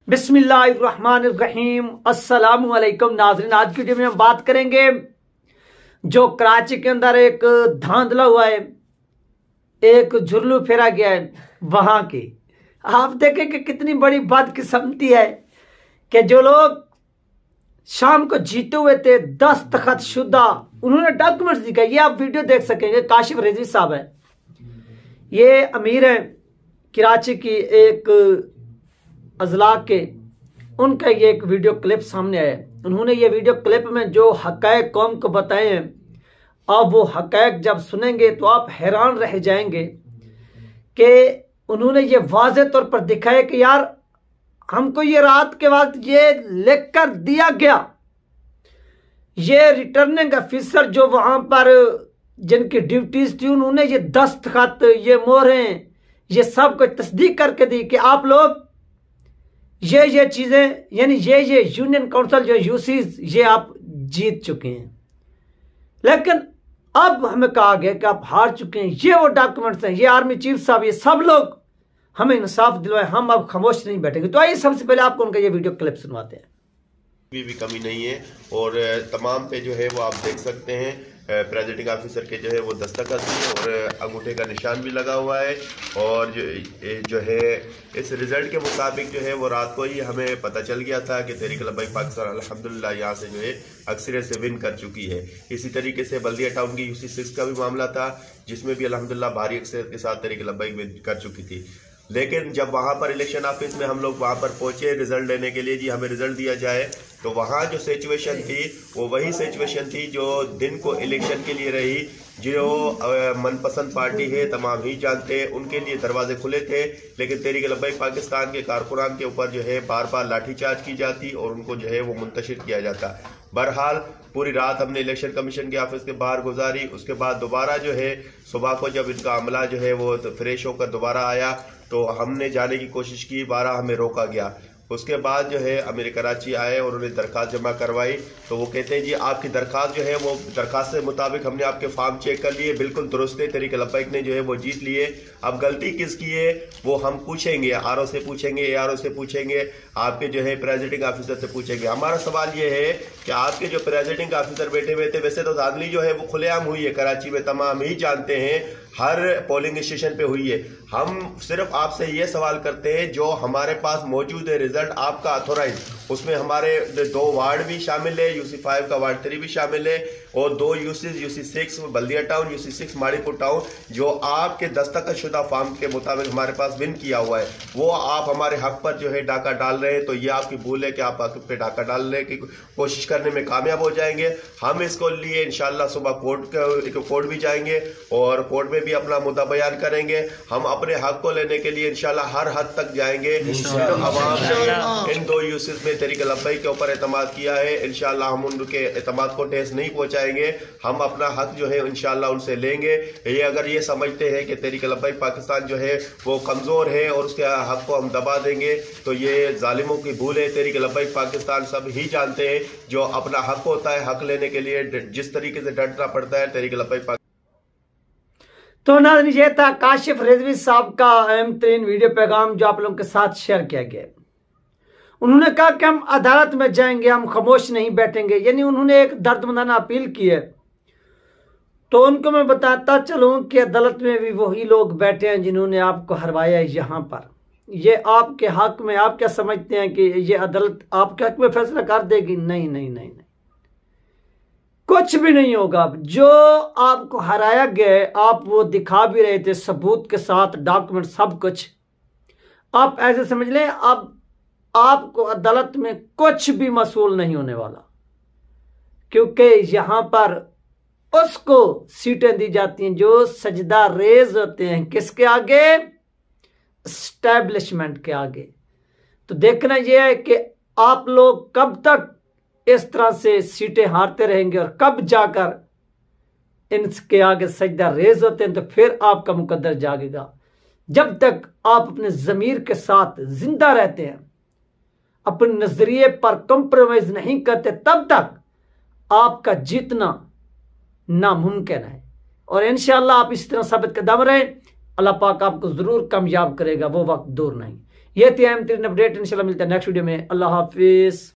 बिस्मिल्लाहिर्रहमानिर्रहीम। अस्सलामुअलैकुम नाज़रीन, आज की वीडियो में हम बात करेंगे जो कराची के अंदर एक धांधला हुआ है, एक झुर्लू फेरा गया है वहां की। आप देखें कि कितनी बड़ी बदकिस्मती है कि जो लोग शाम को जीते हुए थे दस्तखत शुदा, उन्होंने डॉक्यूमेंट्स दिखाए। ये आप वीडियो देख सकेंगे। काशिफ रिजवी साहब है, ये अमीर है कराची की एक अजला के, उनका ये एक वीडियो क्लिप सामने आया। उन्होंने ये वीडियो क्लिप में जो हक़ाइक़ कौम को बताए हैं, अब वो हक़ाइक़ जब सुनेंगे तो आप हैरान रह जाएंगे कि उन्होंने ये वाज़ेह तौर पर दिखाया कि यार हमको ये रात के वक्त ये लिख कर दिया गया। ये रिटर्निंग ऑफिसर जो वहां पर जिनकी ड्यूटीज थी, उन्होंने ये दस्तखत, ये मोहरें, ये सब कुछ तस्दीक करके दी कि आप लोग ये चीजें, यानी ये यूनियन काउंसिल जो यूसीज, ये आप जीत चुके हैं। लेकिन अब हमें कहा गया कि आप हार चुके हैं। ये वो डॉक्यूमेंट्स हैं, ये आर्मी चीफ साहब, ये सब लोग हमें इंसाफ दिलवाए, हम अब खामोश नहीं बैठेंगे। तो आइए सबसे पहले आपको उनका ये वीडियो क्लिप सुनवाते हैं। भी कमी नहीं है और तमाम पे जो है वो आप देख सकते हैं प्रेसिडेंट ऑफिसर के जो है वो दस्तखत भी और अंगूठे का निशान भी लगा हुआ है। और जो है इस रिजल्ट के मुताबिक जो है वो रात को ही हमें पता चल गया था कि तहरीक लब्बैक पाकिस्तान अल्हम्दुलिल्लाह यहाँ से जो है अक्सरियत से विन कर चुकी है। इसी तरीके से बल्दिया टाउन की UC6 का भी मामला था, जिसमें भी अल्हम्दुलिल्लाह भारी अक्सरियत के साथ तहरीक लब्बैक विन कर चुकी थी। लेकिन जब वहां पर इलेक्शन ऑफिस में हम लोग वहां पर पहुंचे रिजल्ट लेने के लिए, जी हमें रिजल्ट दिया जाए, तो वहां जो सिचुएशन थी वो वही सिचुएशन थी जो दिन को इलेक्शन के लिए रही। जो मनपसंद पार्टी है तमाम ही जानते हैं, उनके लिए दरवाजे खुले थे, लेकिन तहरीक लब्बैक पाकिस्तान के कारकुनान के ऊपर जो है बार बार लाठीचार्ज की जाती और उनको जो है वो मुंतशिर किया जाता। बहरहाल पूरी रात हमने इलेक्शन कमीशन के ऑफिस के बाहर गुजारी। उसके बाद दोबारा जो है सुबह को जब इनका अमला जो है वो फ्रेश होकर दोबारा आया तो हमने जाने की कोशिश की, 12 हमें रोका गया। उसके बाद जो है अमीर कराची आए और उन्हें दरखास्त जमा करवाई, तो वो कहते हैं जी आपकी दरखास्त जो है वो दरखास्त के मुताबिक हमने आपके फॉर्म चेक कर लिए, बिल्कुल दुरुस्त है, तहरीक लब्बैक ने जो है वो जीत लिए। अब गलती किसकी है वो हम पूछेंगे, RO से पूछेंगे, ARO से पूछेंगे, आपके जो है प्रेसिडेंट ऑफिसर से पूछेंगे। हमारा सवाल ये है कि आपके जो प्रेसिडेंट ऑफिसर बैठे हुए थे, वैसे तो धांधली जो है वो खुलेआम हुई है कराची में, तमाम ही जानते हैं, हर पोलिंग स्टेशन पे हुई है। हम सिर्फ आपसे ये सवाल करते हैं जो हमारे पास मौजूद है रिजल्ट आपका अथोराइज, उसमें हमारे 2 वार्ड भी शामिल है, UC5 का वार्ड 3 भी शामिल है और 2 UC6 बल्दिया टाउन, UC6 माड़ीपुर टाउन, जो आपके दस्तखत शुदा फॉर्म के मुताबिक हमारे पास विन किया हुआ है, वो आप हमारे हक पर जो है डाका डाल रहे हैं। तो ये आपकी भूल है कि आप हक पे डाका डालने की कोशिश करने में कामयाब हो जाएंगे। हम इसको लिए इंशाल्लाह सुबह कोर्ट भी जाएंगे और कोर्ट में भी अपना मुद्दा बयान करेंगे। हम अपने हक को लेने के लिए इंशाल्लाह हर हद तक जाएंगे। अवाम ने इन 2 यूसिस में तहरीक लब्बैक के ऊपर एतमाद किया है, इंशाल्लाह हम उनके एतमाद को ठेस नहीं पहुंचाएंगे। हम अपना हक जो है इंशाल्लाह उनसे लेंगे। ये अगर ये समझते हैं कि तहरीक लब्बैक पाकिस्तान जो है वो कमजोर है और उसके हक को हम दबा देंगे, तो ये जालिमों की भूल है। तहरीक लब्बैक पाकिस्तान सब ही जानते हैं जो अपना हक होता है, हक लेने के लिए जिस तरीके से डटना पड़ता है तहरीक लब्बैक। तो नाज़रीन, ये था काशिफ रिजवी साहब का अहम तरीन वीडियो पैगाम जो आप लोगों के साथ शेयर किया गया। उन्होंने कहा कि हम अदालत में जाएंगे, हम खामोश नहीं बैठेंगे, यानी उन्होंने एक दर्दमंदाना अपील की है। तो उनको मैं बताता चलूं कि अदालत में भी वही लोग बैठे हैं जिन्होंने आपको हरवाया यहाँ पर। ये आपके हक में, आप क्या समझते हैं कि ये अदालत आपके हक में फैसला कर देगी? नहीं नहीं नहीं नहीं, कुछ भी नहीं होगा। जो आपको हराया गया, आप वो दिखा भी रहे थे सबूत के साथ, डॉक्यूमेंट सब कुछ, आप ऐसे समझ लें अब आपको अदालत में कुछ भी मसूल नहीं होने वाला, क्योंकि यहां पर उसको सीटें दी जाती हैं जो सजदा रेज होते हैं। किसके आगे? एस्टैब्लिशमेंट के आगे। तो देखना यह है कि आप लोग कब तक इस तरह से सीटें हारते रहेंगे और कब जाकर इनके आगे सजदा रेज होते हैं, तो फिर आपका मुकद्दर जागेगा। जब तक आप अपने ज़मीर के साथ जिंदा रहते हैं, अपने नजरिए पर कॉम्प्रोमाइज नहीं करते, तब तक आपका जीतना नामुमकिन है। और इंशाअल्लाह आप इस तरह साबित कदम रहे, अल्लाह पाक आपको जरूर कामयाब करेगा, वो वक्त दूर नहीं। ये थी अहम तरीन अपडेट। इंशाल्लाह मिलते हैं नेक्स्ट वीडियो में। अल्लाह हाफिज।